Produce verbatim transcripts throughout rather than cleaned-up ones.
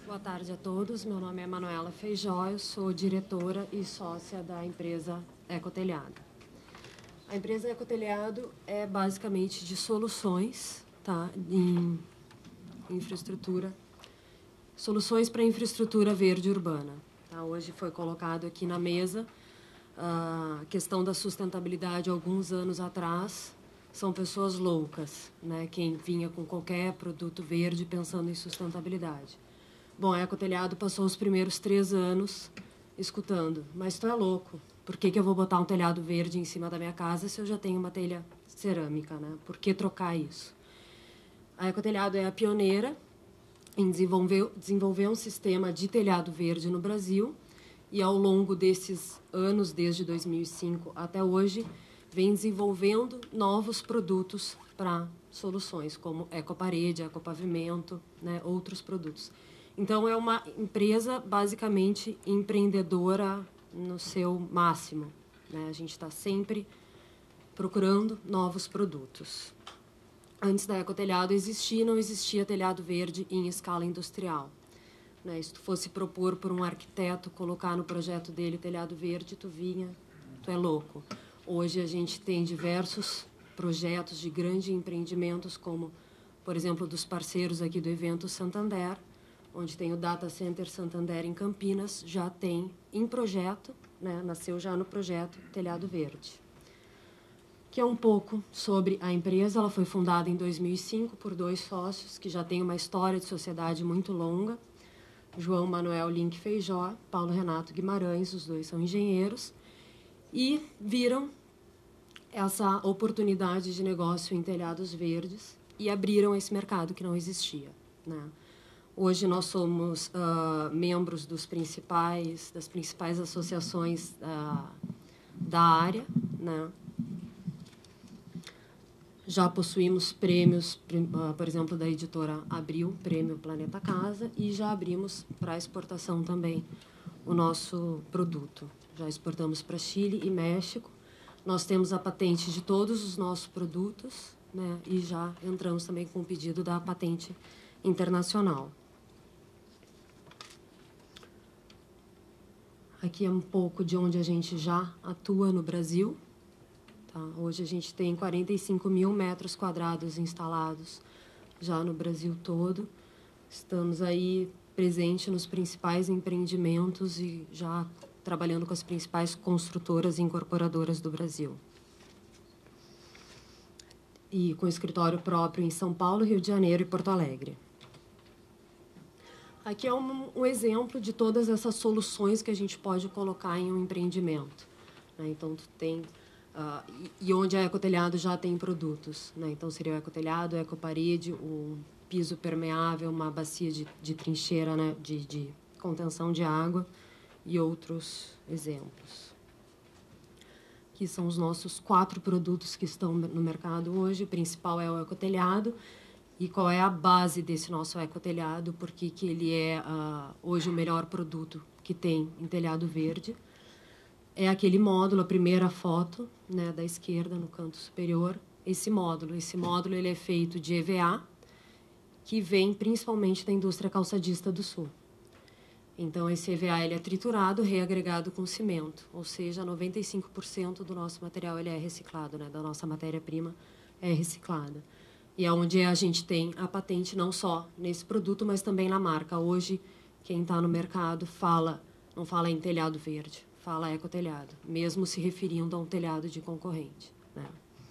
Boa tarde a todos. Meu nome é Manuela Feijó, eu sou diretora e sócia da empresa Ecotelhado. A empresa Ecotelhado é basicamente de soluções, tá, em infraestrutura, soluções para infraestrutura verde urbana. Tá? Hoje foi colocado aqui na mesa a questão da sustentabilidade. Alguns anos atrás, são pessoas loucas, né? Quem vinha com qualquer produto verde pensando em sustentabilidade. Bom, a Ecotelhado passou os primeiros três anos escutando, mas tu é louco, por que que eu vou botar um telhado verde em cima da minha casa se eu já tenho uma telha cerâmica, né? Por que trocar isso? A Ecotelhado é a pioneira em desenvolver, desenvolver um sistema de telhado verde no Brasil e, ao longo desses anos, desde dois mil e cinco até hoje, vem desenvolvendo novos produtos para soluções, como ecoparede, ecopavimento, né, outros produtos. Então, é uma empresa basicamente empreendedora no seu máximo, né? A gente está sempre procurando novos produtos. Antes da Ecotelhado existir, não existia telhado verde em escala industrial. Né? Se tu fosse propor por um arquiteto colocar no projeto dele telhado verde, tu vinha, tu é louco. Hoje a gente tem diversos projetos de grandes empreendimentos, como, por exemplo, dos parceiros aqui do evento Santander, onde tem o Data Center Santander em Campinas, já tem em projeto, né, nasceu já no projeto Telhado Verde. Que é um pouco sobre a empresa. Ela foi fundada em dois mil e cinco por dois sócios que já têm uma história de sociedade muito longa, João Manuel Link Feijó, Paulo Renato Guimarães, os dois são engenheiros, e viram essa oportunidade de negócio em telhados verdes e abriram esse mercado que não existia, né? Hoje nós somos uh, membros dos principais, das principais associações uh, da área, né? Já possuímos prêmios, uh, por exemplo, da editora Abril, Prêmio Planeta Casa, e já abrimos para exportação também o nosso produto. Já exportamos para Chile e México. Nós temos a patente de todos os nossos produtos, né? E já entramos também com o pedido da patente internacional. Aqui é um pouco de onde a gente já atua no Brasil. Tá? Hoje a gente tem quarenta e cinco mil metros quadrados instalados já no Brasil todo. Estamos aí presentes nos principais empreendimentos e já trabalhando com as principais construtoras e incorporadoras do Brasil. E com escritório próprio em São Paulo, Rio de Janeiro e Porto Alegre. Aqui é um, um exemplo de todas essas soluções que a gente pode colocar em um empreendimento. Né? Então, tu tem... Uh, e, e onde a Ecotelhado já tem produtos. Né? Então, seria o Ecotelhado, a Ecoparede, o piso permeável, uma bacia de, de trincheira, né? de, de contenção de água e outros exemplos. Aqui são os nossos quatro produtos que estão no mercado hoje. O principal é o Ecotelhado. E qual é a base desse nosso ecotelhado, porque que ele é uh, hoje o melhor produto que tem em telhado verde. É aquele módulo, a primeira foto, né, da esquerda, no canto superior, esse módulo. Esse módulo ele é feito de E V A, que vem principalmente da indústria calçadista do Sul. Então, esse E V A ele é triturado, reagregado com cimento, ou seja, noventa e cinco por cento do nosso material ele é reciclado, né, da nossa matéria-prima é reciclada. E é onde a gente tem a patente não só nesse produto, mas também na marca. Hoje, quem está no mercado fala, não fala em telhado verde, fala ecotelhado, mesmo se referindo a um telhado de concorrente. Né?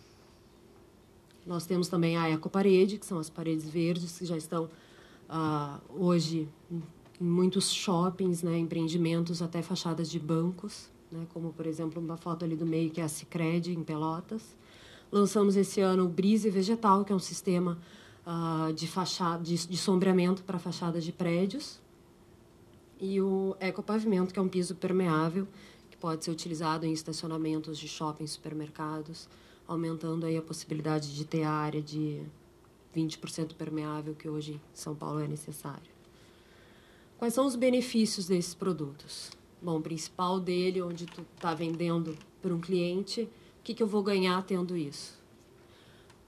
Nós temos também a ecoparede, que são as paredes verdes, que já estão ah, hoje em muitos shoppings, né, empreendimentos, até fachadas de bancos, né, como, por exemplo, uma foto ali do meio, que é a Sicredi, em Pelotas. Lançamos esse ano o Brise Vegetal, que é um sistema uh, de, fachada, de, de sombreamento para fachadas de prédios. E o Ecopavimento, que é um piso permeável, que pode ser utilizado em estacionamentos de shoppings, supermercados, aumentando aí a possibilidade de ter a área de vinte por cento permeável, que hoje em São Paulo é necessário. Quais são os benefícios desses produtos? Bom, o principal dele, onde tu está vendendo para um cliente... O que, que eu vou ganhar tendo isso?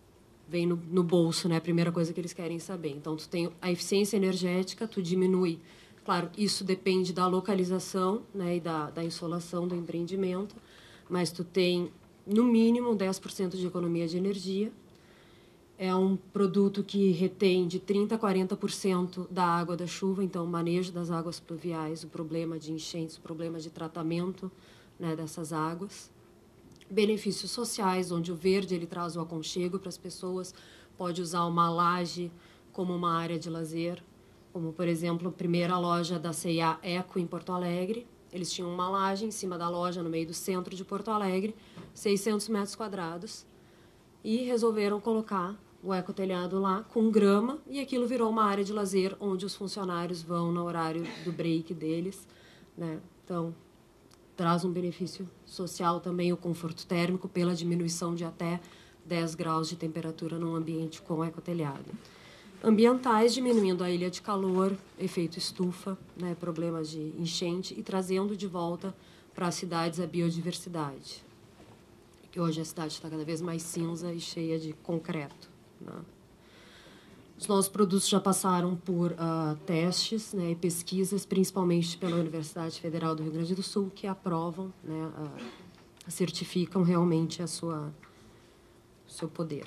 vem no, no bolso, né? A primeira coisa que eles querem saber. Então, tu tem a eficiência energética, tu diminui. Claro, isso depende da localização, né, e da, da insolação do empreendimento, mas tu tem, no mínimo, dez por cento de economia de energia. É um produto que retém de trinta por cento a quarenta por cento da água da chuva, então o manejo das águas pluviais, o problema de enchentes, o problema de tratamento, né, dessas águas. Benefícios sociais, onde o verde ele traz o aconchego para as pessoas, pode usar uma laje como uma área de lazer, como, por exemplo, a primeira loja da C e A Eco em Porto Alegre. Eles tinham uma laje em cima da loja, no meio do centro de Porto Alegre, seiscentos metros quadrados, e resolveram colocar o ecotelhado lá com grama, e aquilo virou uma área de lazer onde os funcionários vão no horário do break deles, né? Então, traz um benefício social também, o conforto térmico, pela diminuição de até dez graus de temperatura num ambiente com ecotelhado. Ambientais, diminuindo a ilha de calor, efeito estufa, né, problemas de enchente, e trazendo de volta para as cidades a biodiversidade. Que hoje a cidade está cada vez mais cinza e cheia de concreto, né? Os nossos produtos já passaram por uh, testes, né, e pesquisas, principalmente pela Universidade Federal do Rio Grande do Sul, que aprovam, né, uh, certificam realmente a sua, o seu poder.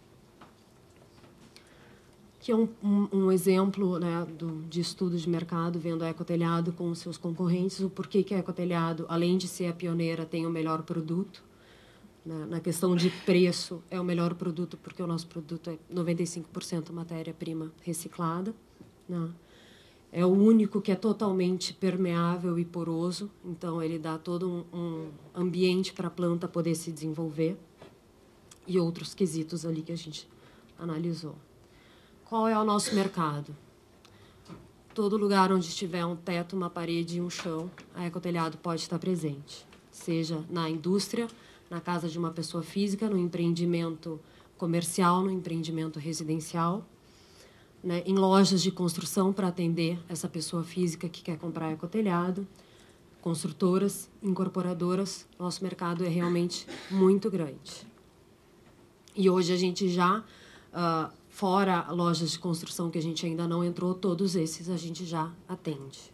Aqui é um, um, um exemplo, né, do, de estudo de mercado, vendo a Ecotelhado com os seus concorrentes, o porquê que a Ecotelhado, além de ser a pioneira, tem o melhor produto. Na questão de preço, é o melhor produto, porque o nosso produto é noventa e cinco por cento matéria-prima reciclada, né? É o único que é totalmente permeável e poroso, então ele dá todo um, um ambiente para a planta poder se desenvolver, e outros quesitos ali que a gente analisou. Qual é o nosso mercado? Todo lugar onde tiver um teto, uma parede e um chão, a Ecotelhado pode estar presente, seja na indústria, na casa de uma pessoa física, no empreendimento comercial, no empreendimento residencial, né, em lojas de construção para atender essa pessoa física que quer comprar ecotelhado, construtoras, incorporadoras. Nosso mercado é realmente muito grande. E hoje a gente já, uh, fora lojas de construção que a gente ainda não entrou, todos esses a gente já atende.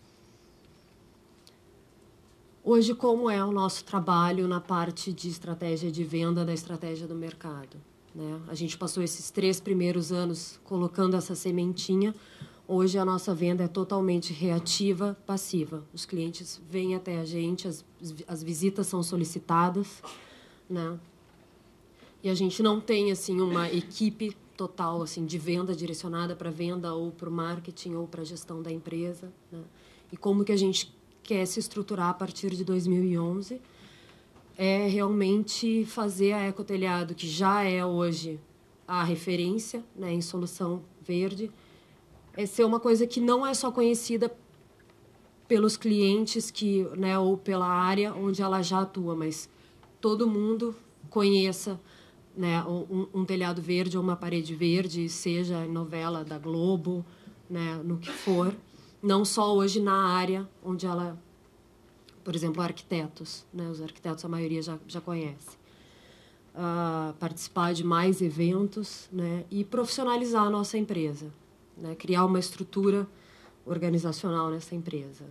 Hoje, como é o nosso trabalho na parte de estratégia de venda da estratégia do mercado, né? A gente passou esses três primeiros anos colocando essa sementinha. Hoje, a nossa venda é totalmente reativa, passiva. Os clientes vêm até a gente, as, as visitas são solicitadas, né? E a gente não tem assim, uma equipe total assim, de venda direcionada para venda ou para o marketing ou para a gestão da empresa, né? E como que a gente quer se estruturar a partir de dois mil e onze, é realmente fazer a Ecotelhado, que já é hoje a referência, né, em solução verde, é ser uma coisa que não é só conhecida pelos clientes que, né, ou pela área onde ela já atua, mas todo mundo conheça, né, um, um telhado verde ou uma parede verde, seja em novela da Globo, né, no que for. Não só hoje na área onde ela, por exemplo, arquitetos, né? Os arquitetos, a maioria já, já conhece. Uh, participar de mais eventos, né? E profissionalizar a nossa empresa, né? Criar uma estrutura organizacional nessa empresa.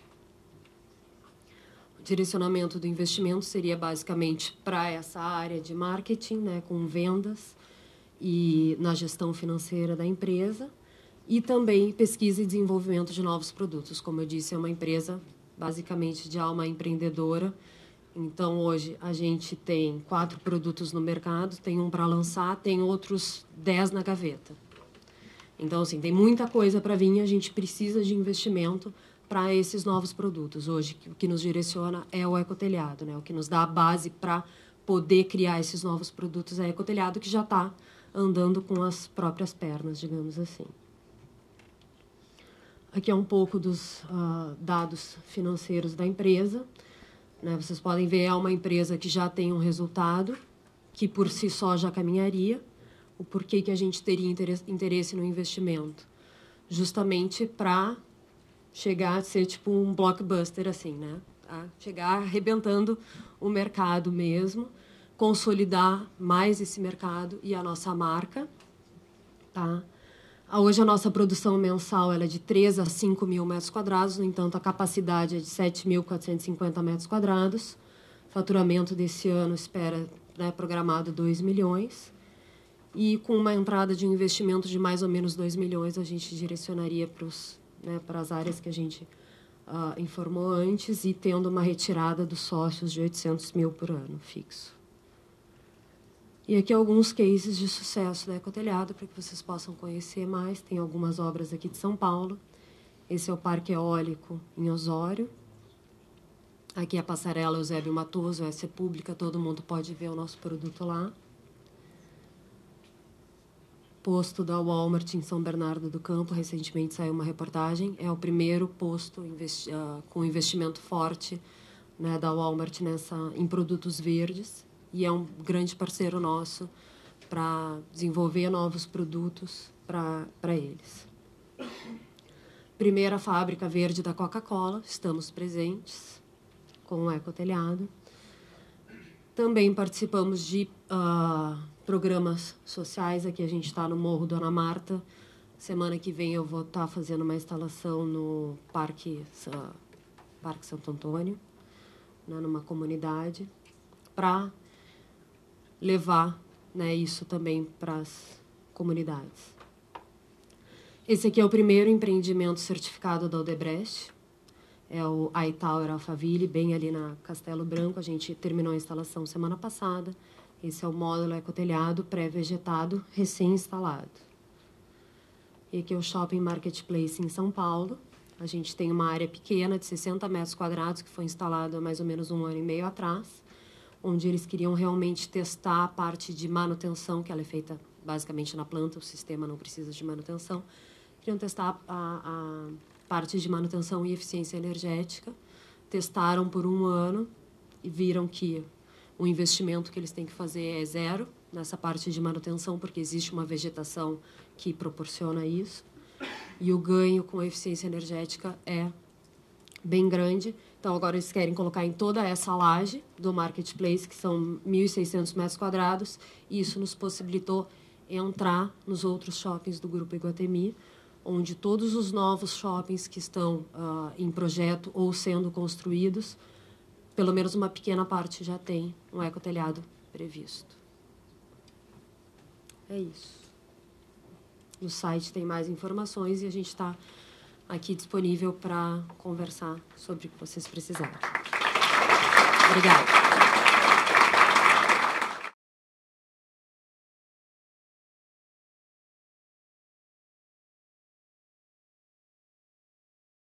O direcionamento do investimento seria basicamente para essa área de marketing, né? Com vendas e na gestão financeira da empresa. E também pesquisa e desenvolvimento de novos produtos. Como eu disse, é uma empresa basicamente de alma empreendedora. Então, hoje, a gente tem quatro produtos no mercado, tem um para lançar, tem outros dez na gaveta. Então, assim, tem muita coisa para vir, a gente precisa de investimento para esses novos produtos. Hoje, o que nos direciona é o ecotelhado, né? O que nos dá a base para poder criar esses novos produtos é o ecotelhado, que já está andando com as próprias pernas, digamos assim. Aqui é um pouco dos uh, dados financeiros da empresa, né? Vocês podem ver, é uma empresa que já tem um resultado, que por si só já caminharia. O porquê que a gente teria interesse no investimento? Justamente para chegar a ser tipo um blockbuster, assim, né? A chegar arrebentando o mercado mesmo, consolidar mais esse mercado e a nossa marca. Tá? Hoje a nossa produção mensal ela é de três a cinco mil metros quadrados, no entanto, a capacidade é de sete mil quatrocentos e cinquenta metros quadrados. Faturamento desse ano espera, né, programado dois milhões. E com uma entrada de um investimento de mais ou menos dois milhões, a gente direcionaria para os, né, para as áreas que a gente uh, informou antes e tendo uma retirada dos sócios de oitocentos mil por ano, fixo. E aqui alguns cases de sucesso da Ecotelhado, para que vocês possam conhecer mais. Tem algumas obras aqui de São Paulo. Esse é o Parque Eólico em Osório. Aqui a Passarela Eusébio Matoso, essa é pública, todo mundo pode ver o nosso produto lá. Posto da Walmart em São Bernardo do Campo, recentemente saiu uma reportagem. É o primeiro posto investi uh, com investimento forte, né, da Walmart nessa, em produtos verdes. E é um grande parceiro nosso para desenvolver novos produtos para eles. Primeira fábrica verde da Coca-Cola, estamos presentes com o Ecotelhado. Também participamos de uh, programas sociais. Aqui a gente está no Morro Dona Marta. Semana que vem eu vou estar tá fazendo uma instalação no Parque, uh, Parque Santo Antônio, né, numa comunidade, para levar, né, isso também para as comunidades. Esse aqui é o primeiro empreendimento certificado da Odebrecht. É o iTower Alphaville, bem ali na Castelo Branco. A gente terminou a instalação semana passada. Esse é o módulo Ecotelhado pré-vegetado, recém-instalado. E aqui é o Shopping Marketplace em São Paulo. A gente tem uma área pequena de sessenta metros quadrados que foi instalada há mais ou menos um ano e meio atrás, onde eles queriam realmente testar a parte de manutenção, que ela é feita basicamente na planta, o sistema não precisa de manutenção. Queriam testar a, a parte de manutenção e eficiência energética. Testaram por um ano e viram que o investimento que eles têm que fazer é zero nessa parte de manutenção, porque existe uma vegetação que proporciona isso. E o ganho com a eficiência energética é bem grande. Então, agora eles querem colocar em toda essa laje do Marketplace, que são mil e seiscentos metros quadrados, e isso nos possibilitou entrar nos outros shoppings do Grupo Iguatemi, onde todos os novos shoppings que estão uh, em projeto ou sendo construídos, pelo menos uma pequena parte já tem um ecotelhado previsto. É isso. No site tem mais informações e a gente está aqui disponível para conversar sobre o que vocês precisarem. Obrigada.